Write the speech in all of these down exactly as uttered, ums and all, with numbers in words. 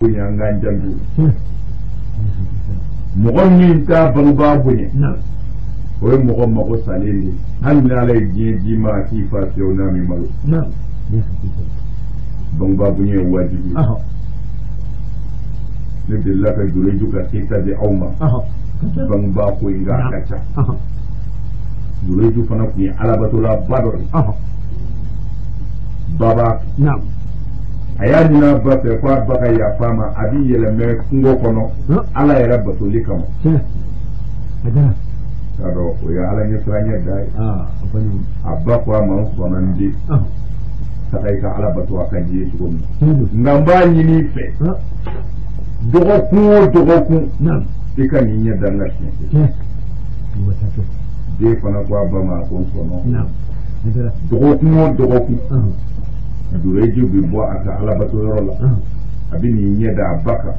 Yangan Jandu. Mogomin ta Banuba Bunye. Oye Mogo Mago Salini. Hanala Jima Tifa Sionami Malu. Banuba Bunye Wajibi. Ne billa ka jureju ka kita de auma. Banuba ko inga kacha. Jureju fana ku alabatola bador. Baba. Naam. Ayadina ba fe kwa baka ya fama abi yeleme kungo kono ala yara batoli kama ada kado o ya ala nyesranya dai ah apani abba kwa ma sona ndi ah sakai ka ala batu akaji su gomi ngamba nyini fe dogo ku dogo ku nam dika nyinya danga shi de fana kwa ba ma ko sono nam dogo ku dogo ku Dureju bi bo aka alabatu yorola abini nyeda baka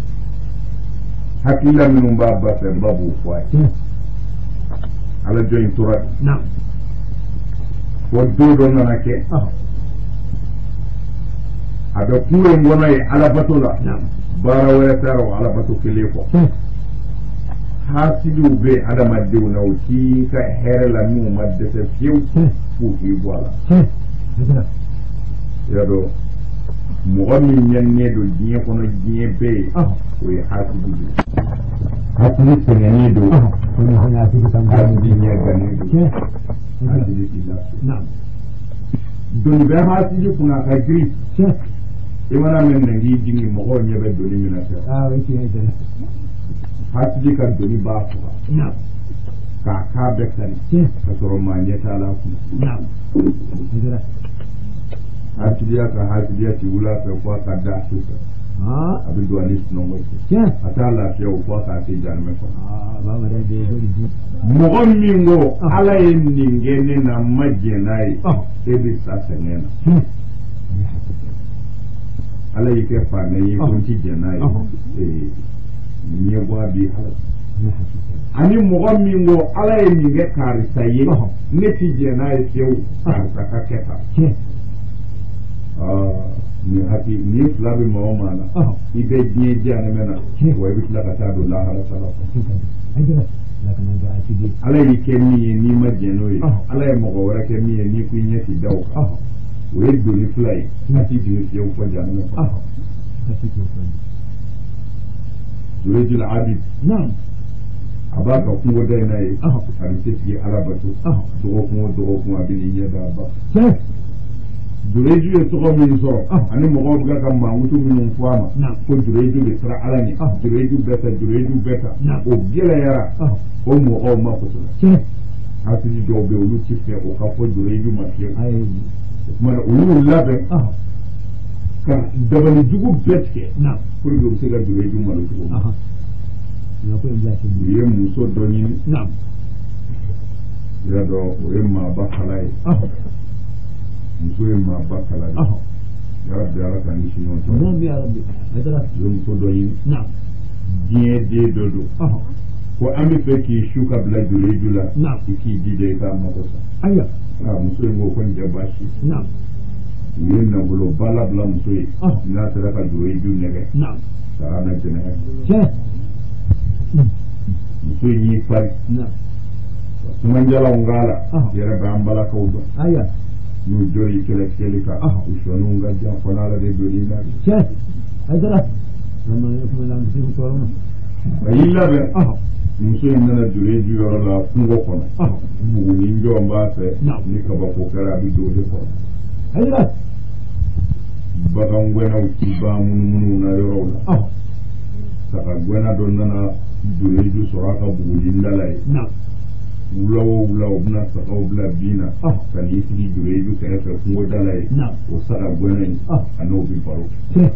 hakila minum baba se babu kwai ala join tura na ko dodo nanake ada kuwe ngona e alabatu la bara wala taro alabatu kileko hasidu be adama diuna uki ka here la mu madde se fiu fu fi bola yado mɔgɔ min ɲɛnnen don diɲɛ kɔnɔ diɲɛ bɛɛ ye o ye hasidi de ye hasidi sɛgɛnnen don hasidi ɲɛ gannen don hasidi t'i lafiya doni bɛ hasidi kunna a ka girin i mana mɛn nangi jigin mɔgɔw ɲɛ bɛ doni min na fɛ hasidi ka doni b'a faga k'a k'a bɛɛ kari ka sɔrɔ maa ɲɛ t'a la kun hasidiya ka hasidiya ti wula fɛ fɔ ka da su fɛ a bɛ don ani sunɔgɔ cɛ a t'a lafiya o fɔ k'a se janmɛ kɔnɔ mɔgɔ min ko ala ye nin kɛ ne na ma jɛn n'a ye e bɛ sa sɛgɛn na ala y'i kɛ fanɛ ye ko n ti jɛn n'a ye ɲɛ bɔ a bi ala ani mɔgɔ min ko ala ye nin kɛ karisa ye ne ti jɛn n'a ye fiyewu karisa ka kɛ tan ni hati ni fila bɛ mɔgɔ ma na i bɛ diɲɛ diya ne mɛn na wa i bɛ tila ka taa don lahara sara ala y'i kɛ min ye n'i ma jɛn n'o ye ala ye mɔgɔ wɛrɛ kɛ min ye n'i ko i ɲɛ ti da o kan o ye doni fila ye a ti jigin fiyewu fɔ jan ne kɔnɔ Durejul Abid a b'a ka kungo da in na ye a bɛ se sigi ala bato dɔgɔkun o dɔgɔkun a bɛ n'i ɲɛ da a ba Dureju ye tɔgɔ min sɔrɔ ani mɔgɔw bɛ ka mankutu minnu fɔ a ma ko Dureju bɛ siran ala ɲɛ Dureju bɛɛ ta Dureju bɛɛ ta o gɛlɛyara o mɔgɔw ma kosɛbɛ hasidi dɔw bɛ olu ti fɛ o ka fɔ Dureju ma fiyewu o tuma olu y'u labɛn ka dabalijugu bɛɛ tigɛ pour que u bɛ se ka Dureju malo cogo min u ye muso dɔ ɲini i y'a dɔn o ye maaba kala ye muso ye maaba kala ye yarabi ala ka ni siɲɔgɔn sɔrɔ u ye muso dɔ ɲini diɲɛ den dɔ don ko an bɛ fɛ k'i su ka bila Dureju la i k'i jija i k'a mago sa muso in ko ko nin tɛ baasi u ye nafolo ba labila muso ye n'a sera ka Dureju nɛgɛ sara na jɛnɛya muso in y'i pari sumanjalaw k'a la yɛrɛ bɛ an balakaw dɔn n'u jɔri kɛlɛ tigɛli kan u sɔnniw ka jan fɔ n'ala de donni na a y'i labɛn muso in nana Dureju yɔrɔ la kungo kɔnɔ buguni jɔn b'a fɛ ni kabako kɛra a bɛ don o de kɔnɔ bagan gɛnnaw ti ban munumunu na yɔrɔw la saga gɛnna dɔ nana Dureju sɔrɔ a ka buguni dala ye wula o wula o bɛna sagaw bila bin na ka n'i sigi Dureju kɛrɛfɛ kungo dala ye o saga gɛnna in a n'o bɛ baro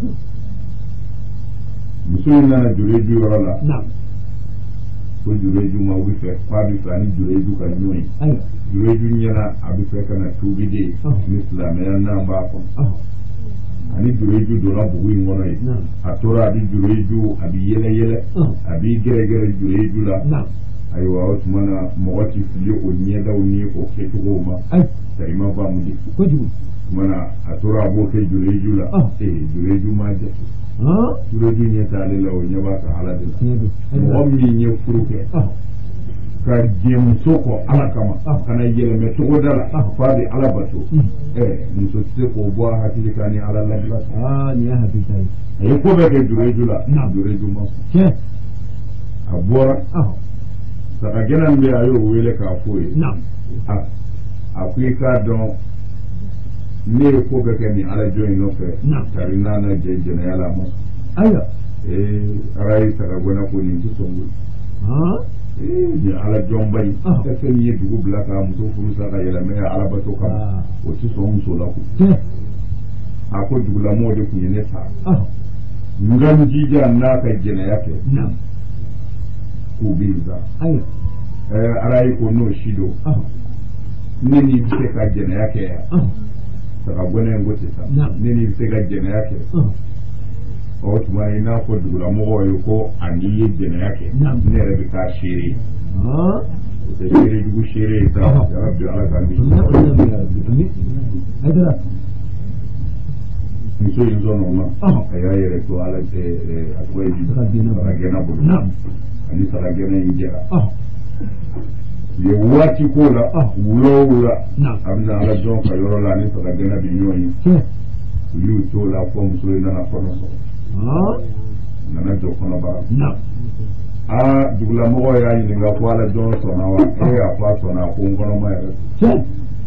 muso in nana Dureju yɔrɔ la ko Dureju ma bɛ fɛ k'a bɛ fɛ ani Dureju ka ɲɔgɔn ye Dureju ɲɛna a bɛ fɛ ka na tuubi de ni silamɛya n'an b'a kɔnɔ ani Dureju donna bugu in kɔnɔ ye a tora a bɛ Dureju a bɛ yɛlɛ yɛlɛ a bɛ gɛrɛ gɛrɛ Dureju la ayiwa o tuma na mɔgɔ ti fili o ɲɛdaw ni o kɛcogow ma sarima ba mu di tuma na a tora a b'o kɛ Dureju la ee Dureju ma jate sureju ɲɛta ale la o ɲɛ b'a ka ala de la mɔgɔ min ye furu kɛ ka jɛmuso kɔ ala kama kana yɛlɛmɛ cogoda la f'a bɛ ala bato muso tɛ se k'o bɔ a hakili kan ni ala labila a ye ko bɛɛ kɛ jureju la jureju ma sɔn a bɔra saga gɛnna min bɛ a y'o wele k'a f'o ye a ko i k'a dɔn ne ye ko bɛɛ kɛ nin ala jɔn in nɔfɛ kari n'a na jɛ jɛnɛya la a ma sɔn ee ala ye saga gɛnna ko nin tɛ sɔn koyi nin ala jɔnba in tɛ fɛn min ye dugu bila ka muso furu sa ka yɛlɛmɛ ala bato kama o tɛ sɔn muso la koyi a ko dugulamɔgɔw de tun ye ne fa n ka n jija n'a ka jɛnɛya kɛ k'u bɛ n sa ala ye ko n'o si don ne ni bɛ se ka jɛnɛya kɛ yan saga gɛnna in ko tɛ sa ne ni bɛ se ka jɛnɛya kɛ o tuma i n'a fɔ dugulamɔgɔw ye ko ani ye jɛnɛya kɛ ne yɛrɛ bɛ k'a seere o tɛ seere jugu seere ye sa yàrá bi ala k'an di muso in sɔn o ma a y'a yɛrɛ to ala tɛ a tɔgɔ ye di saga gɛnna bolo ani saga gɛnna in jɛra u ye waati ko la wula o wula a bɛna ala jɔn ka yɔrɔ la ani saga gɛnna bɛ ɲɔgɔn ye u y'u to la fɔ muso in nana kɔnɔ sɔrɔ nana jɔ kɔnɔbara aa dugulamɔgɔ y'a ɲininka ko ala jɔn sɔnna wa e y'a fɔ a sɔnna ko n kɔnɔma yɛrɛ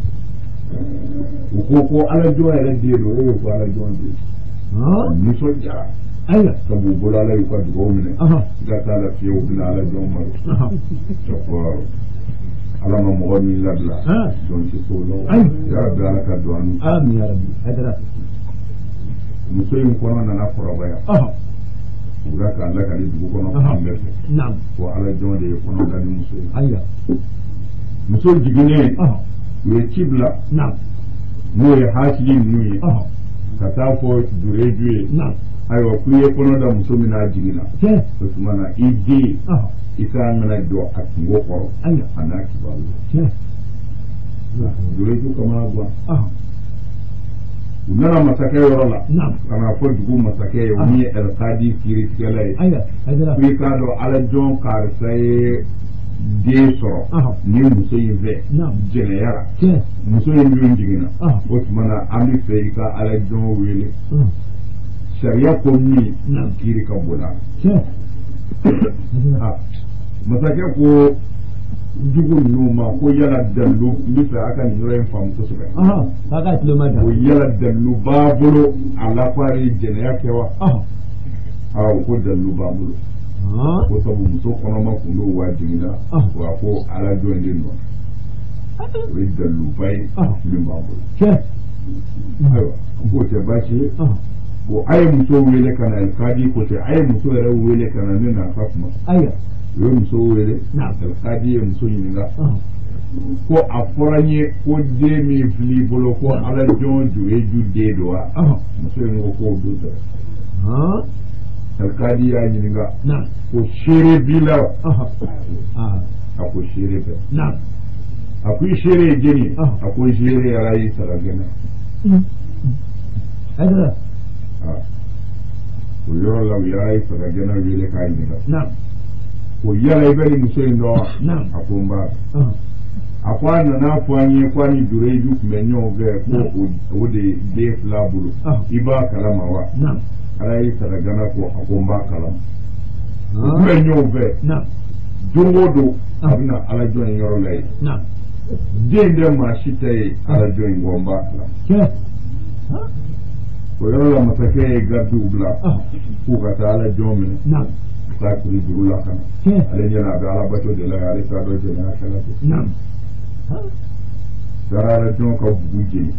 u ko ko ala jɔn yɛrɛ den don e y'o fɔ ala jɔn den nisɔndiyara sabu u bolo ala y'u ka dugawu minɛ i ka taa la fiyewu u bɛna ala jɔn malo ala ma mɔgɔ min labila jɔn tɛ s'o la y'a bɛ ala ka don ani muso in kɔnɔ nana kɔrɔbaya u ka k'a lakali dugu kɔnɔ fan bɛɛ fɛ ko ala jɔn de ye kɔnɔ da ni muso ye muso jiginnen u ye ci bila n'o ye hasili ninnu ye ka taa fɔ jureju ye ayiwa k'u ye kɔnɔ da muso min n'a jiginna o tuma na i den i k'a mɛna jɔ a kungo kɔrɔ a n'a kibaru jureju kamana gan u nana masakɛ yɔrɔ la ka na fɔ dugu masakɛ ye o min ye ɛlikadi kiiritigɛla ye k'u i k'a dɔn ala jɔn karisa ye den sɔrɔ ni muso in fɛ jɛnɛyara muso in dun jiginna o tuma na an bɛ fɛ i ka ala jɔn wele sariya ko min kiiri ka bon a masakɛ ko jugu ninnu ma ko yala dalilu n bɛ fɛ a ka nin yɔrɔ in faamu kosɛbɛ o yala dalilu b'a bolo a lafari jɛnɛya kɛ wa aa o ko dalilu b'a bolo ko sabu muso kɔnɔma kun do wa jiginna wa ko ala jɔn de nɔ o ye daliluba ye min b'a bolo ayiwa k'o tɛ baasi ye ko a ye muso wele ka na alikadi ko tɛ a ye muso yɛrɛ wele ka na ne n'a ka kuma u ye muso wele alikadi ye muso ɲininka ko a fɔra n ye ko den min filɛ i bolo ko ala jɔn jureju den don wa muso in ko k'o don tɛ alikadi y'a ɲininka ko seere b'i la wa a ko seere bɛ a ko i seere ye jeni a ko i seere yɛrɛ y'i saga gɛnna o yɔrɔ la u y'a ye saga gɛnna wele k'a ɲininka o yala i bɛ nin muso in dɔn a ko n b'a dɔn a ko a nana fɔ an ye ko a ni jureju tun bɛ ɲɔgɔn fɛ ko o de den fila bolo i b'a kalama wa ala ye saga gɛnna ko a ko n b'a kalama u tun bɛ ɲɔgɔn fɛ don o don a bɛna ala jɔn in yɔrɔ la yen den bɛ maa si tɛ ye ala jɔn in ko n b'a kalama o yɔrɔ la masakɛ ye garidiw bila k'u ka taa ala jɔn minɛ ka taa kiri juru la ka na ale ɲɛna a bɛ ala bato de la ye ale t'a dɔn jɛnɛya kɛla tɛ taara ala jɔn ka bugu jeni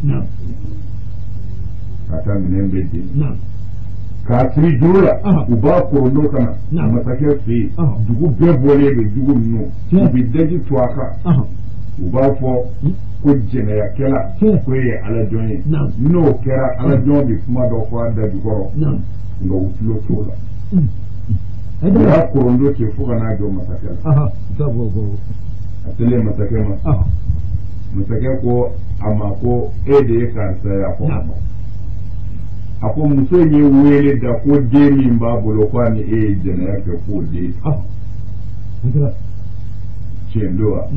ka taa minɛn bɛɛ jeni k'a kiri juru la u b'a korondo ka na masakɛ fɛ yen dugu bɛɛ bɔlen bɛ jugu ninnu u bɛ daji to a kan u b'a fɔ ko jɛnɛyakɛla ko ye ala jɔn ye n'o kɛra ala jɔn bɛ kuma dɔ fɔ a da jukɔrɔ nka u tulo t'o la u y'a korondo cɛ fo ka n'a jɔ masakɛ la a selen masakɛ ma masakɛ ko a ma ko e de ye karisa ye a ko a ma ako muso ye wele da ko den min b'a bolo ko ani e ye jɛnɛya kɛ k'o den tiɲɛ don wa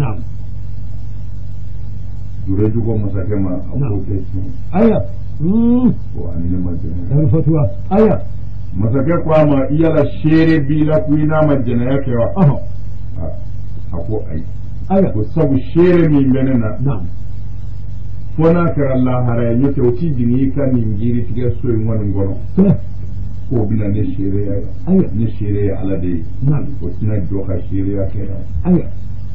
dureju ko masakɛ ma a k'o tɛ tiɲɛ aya ko ani ne ma jɛnɛya fatuwa aya masakɛ ko a ma yala seere b'i la ko i n'a ma jɛnɛya kɛ wa a ko ayi aya ko sabu seere min bɛ ne na fo n'a kɛra lahara ye n'o tɛ o ti jigin i ka nin jiritigɛ so in kɔni kɔnɔ k'o bɛna ne seereya ye ne seere ye ala de ye o tɛna jɔ ka seereya kɛ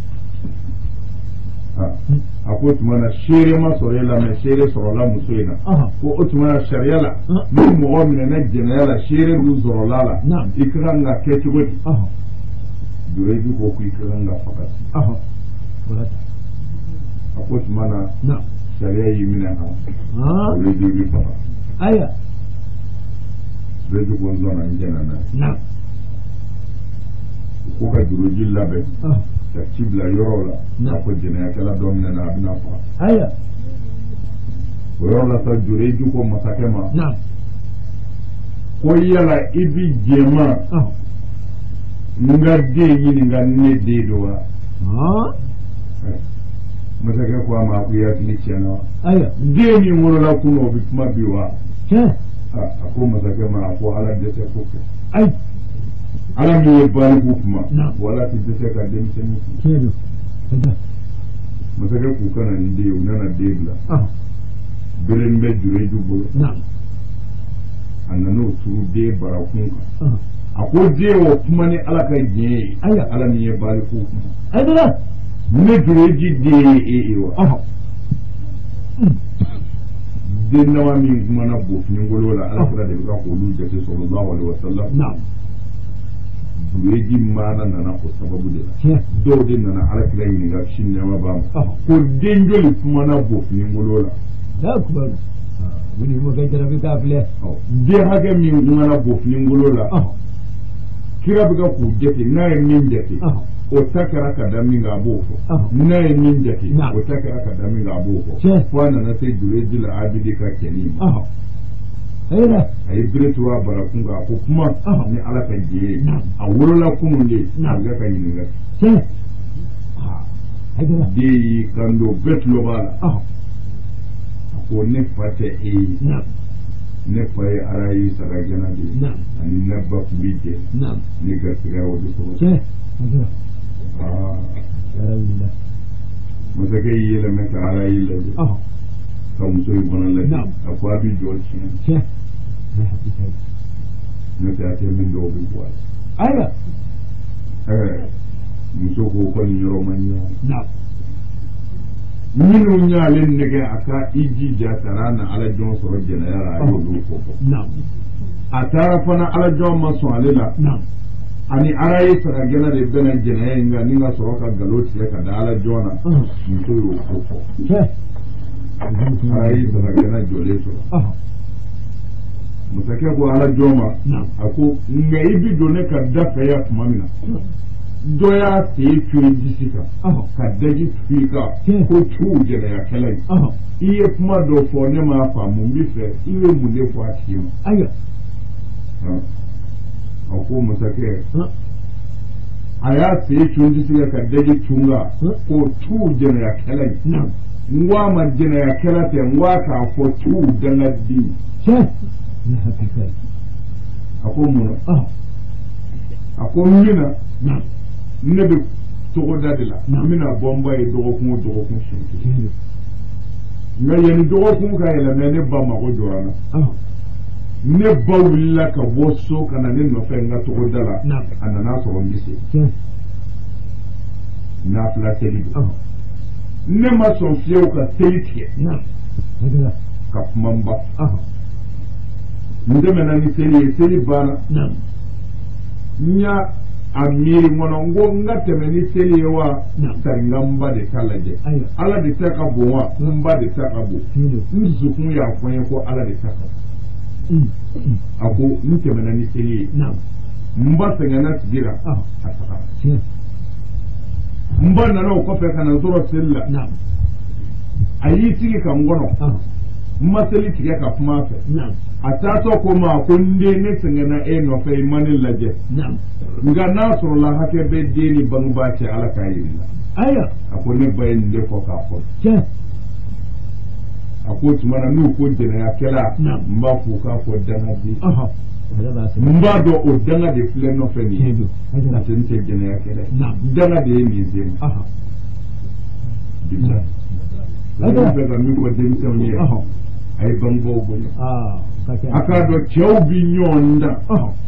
a ko tuma na seere ma sɔrɔ e la mɛ seere sɔrɔla muso in na ko o tuma na sariya la ni mɔgɔ minɛna jɛnɛya la seere dun sɔrɔla la i ka kan ka kɛ cogo di dureju ko ko i ka kan ka faga a ko tuma na sariya y'i minɛ kan dureju bi faga aya dureju ko n sɔnna n jɛna n'a ye ko ka dureju labɛn ka ci bila yɔrɔ la k'a fɔ jɛnɛyakɛla dɔ minɛna a bɛna faga o yɔrɔ la sa dureju ko masakɛ ma ko yala i bi jɛma n ka den ɲininka ne den don wa masakɛ ko a ma ko i hakili tiɲɛna wa den min wolola kunun o bɛ kuma bi wa a ko masakɛ ma a ko ala dɛsɛ ko kɛ ala min ye baliku kuma wala ti dɛsɛ ka denmisɛnnin kun masakɛ k'u kana nin den u nana den bila bere min bɛ dureju bolo a nan'o turu den barakun kan a ko den o kuma ni ala ka diɲɛ ye ala min ye baliku kuma ne dureji den ye e ye wa den nama min kumana bofinikolo la ala kira de bɛ ka k'olu jate sallallahu alaihi wasallam dureji maana nana o sababu de la dɔw de nana ala kira ɲininka sini nɛma b'a ma ko den joli kumana bofinikolo la den hakɛ min kumana bofinikolo la kira bɛ ka k'u jate n'a ye min jate o ta kɛra ka da min kan a b'o fɔ n'a ye min jate o ta kɛra ka da min kan a b'o fɔ fo a nana se dureji la abidi ka cɛnin ma a ye bere turu a barakun kan a ko kuma ni ala ka diɲɛ ye a wolola kunun de a bɛ ka ɲininka den y'i kan don bɛɛ tulo b'a la a ko ne fa tɛ e ye ne fa ye ala y'i sara jana de ye ani ne ba tun b'i jɛ ne garisɛgɛ o de sɔrɔ masakɛ y'i yɛlɛmɛ ka ala y'i lajɛ ka muso in fana lajɛ a ko a bɛ jɔ tiɲɛ ne tɛ a tɛ min dɔw bɛ bɔ a la ɛɛ muso ko ko nin yɔrɔ man ɲɛ minnu y'ale nɛgɛ a ka i jija taara na ala jɔn sɔrɔ jɛnɛya la a y'olu fɔ fɔ a taara fana ala jɔn ma sɔn ale la ani ala ye saga gɛnna de bɛna jɛnɛya in kan ni ka sɔrɔ ka nkalon tigɛ ka da ala jɔn na muso y'o ko fɔ ala ye saga gɛnna jɔlen sɔrɔ masakɛ ko ala jɔn ma a ko nka i bi don ne ka da fɛ ya tuma min na dɔ y'a sen firi disi kan ka daji tugu i kan ko tu jɛnɛyakɛla in i ye kuma dɔ fɔ ne m'a faamu n b'i fɛ i bɛ mun de fɔ a tigi ma a ko masakɛ a y'a sen tun disi kan ka daji tun kan ko tu jɛnɛyakɛla in n ko a ma jɛnɛyakɛla tɛ n ko a k'a fɔ tu dangaden a ko mun na a ko n bɛna ne bɛ togoda de la n bɛna bɔ n ba ye dɔgɔkun o dɔgɔkun siɲɛ nka yanni dɔgɔkun ka yɛlɛmɛ ne ba mago jɔra n na ne ba wulila ka bɔ so ka na ne nɔfɛ n ka togoda la a nana sɔrɔ n bɛ se n'a fila seli don ne ma sɔn fiyewu ka seli tigɛ ka kuma n ba n tɛmɛna ni seli ye seli banna n y'a a miiri ŋɔnɔ n ko n ka tɛmɛ ni seli ye wa sari n ka n ba de ta lajɛ ala de ta ka bon wa n ba de ta ka bon n dusukun y'a fɔ n ye ko ala de ta ka bon a ko n tɛmɛna ni seli ye n ba sɛgɛnna tigi la a tagara n ba nana o kɔfɛ ka na n sɔrɔ seli la a y'i sigi ka n kɔnɔ n ma seli tigɛ ka kuma a fɛ atato ko ma ko nde ne sengena e no fay mani laje na'am nga nasro la hake be deni bangba ce ala kayilla aya ako ne bayin de ko ka ko ce ako tumana nu ko jena ya kela mba ko ka ko dana di aha mba do o dana de fle no fe ni na sen te jena ya kela dana de ni zem aha dibla la be ga mi ko dem se ni aha ay bangbo bo ah aka do cew bi ñonda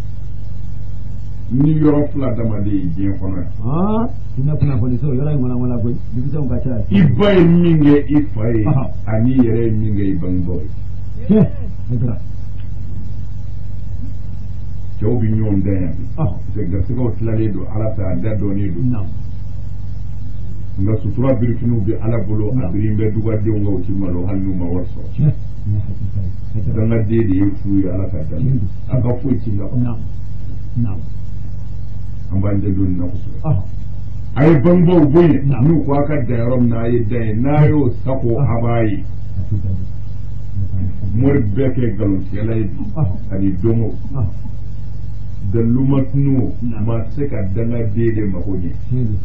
ni yoro fla dama de je kono ah ina kuna police yoro ngona ngona ko dibita on kacha ibay minge ifay ani yere minge bangbo ke edra cew bi ñonda ya ah se ga se ko tla le do ala ta da do ni do no nga sutura birkinu bi ala bolo abrimbe duga de ngaw ci malo hannu ma warso danga dede ya fuyi ala ka dan aka fuyi ci la na na amba ndedon na ko ay bangbo boye nu ko aka da yarom na yi dai na yo sako abayi mor beke galon ci lay ani domo da lumatnu ma se ka danga dede ma ko ni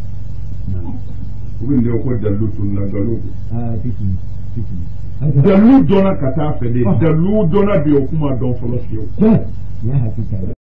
ubin da ko dallu tunna galo ah tiki tiki dalu dona kata fele dalu dona bi o kuma don folo fiyo ya hakika